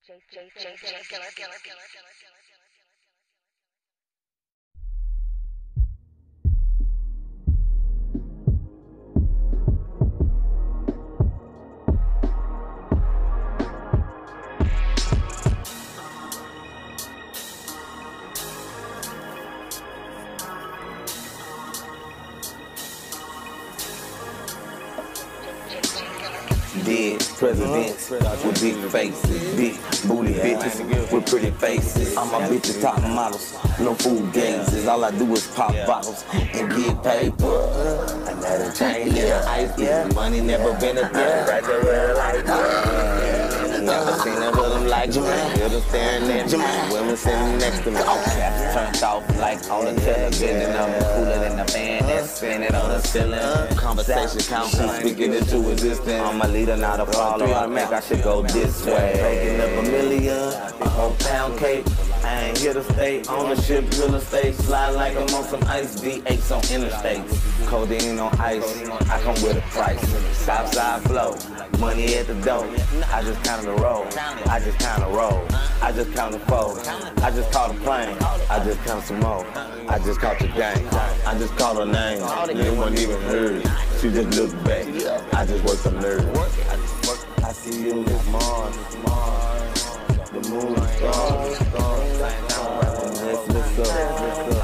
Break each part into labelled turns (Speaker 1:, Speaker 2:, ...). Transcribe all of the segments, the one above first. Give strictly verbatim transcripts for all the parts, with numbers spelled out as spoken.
Speaker 1: Dead presidents with big faces, big booty bitches with pretty faces. All my bitches top models, no food gazes. All I do is pop bottles and get paper. I gotta change little ice, yeah. Money never been a thing. Right there like that. Never seen a rhythm like Jermaine. Still staring at Jermaine. Women sitting next to me. All caps turned off like on the television. I'm cooler than the fan that's spinning on the ceiling. Conversation count, speaking into existence. I'm a leader, not a follower. I think I should go this way. Taking up a million on pound cake. I ain't here to stay. Ownership, real estate. Slide like I'm on some ice. V eights on interstates. Codeine on ice. I come with a price. Southside flow. Money at the door. I just counted the roll. I just counted the roll. I just counted the fold. I just caught a plane. I just counted some more. I just caught the gang. I just called her name. You wasn't even heard. She just looked back. I just worked some nerves. I see you this morning. The moon is stars. Let's look up.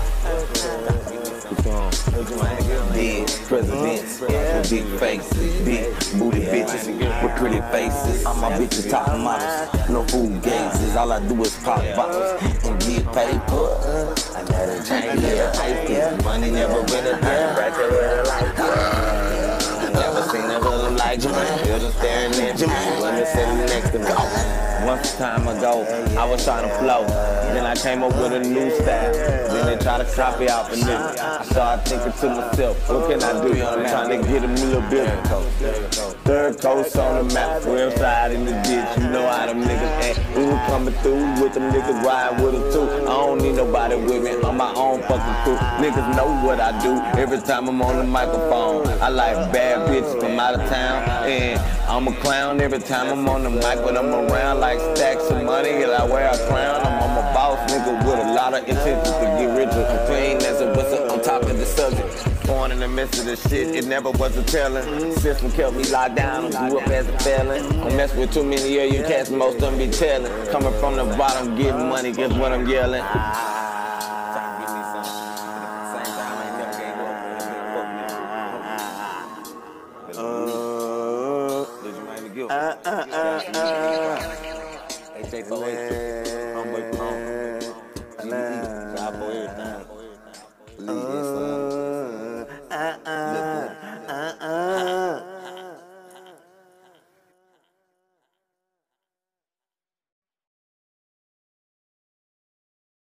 Speaker 1: Dead presidents with big faces, big booty bitches with pretty faces. All my bitches top models, no food gazes. All I do is pop bottles and get paper. I gotta change little ice, yeah. Money never been a thing. Right there like that. Never seen a rhythm like Jermaine. Still staring at Jermaine. Women sitting next to me. Once a time ago, I was trying to flow. Then I came up with a new style. Then they try to copy off a new. I started thinking to myself, what can I do? I'm trying to get a little bit. Third coast on the map, real side in the ditch. You know how them niggas act. We were coming through with them niggas riding with them too. I don't need nobody with me, I'm my own fucking crew. Niggas know what I do every time I'm on the microphone. I like bad bitches from out of town. And I'm a clown every time I'm on the mic, but I'm around like stacks of money, and I wear a crown. I'm, I'm a boss nigga with a lot of intentions to get richer and clean as a whistle on top of the subject. Born in the midst of the shit, it never was a telling. System kept me locked down, I grew up as a felon. Don't mess with too many of you cats, most of them be telling. Coming from the bottom, getting money, guess what I'm yelling. Uh, uh, uh, uh, uh.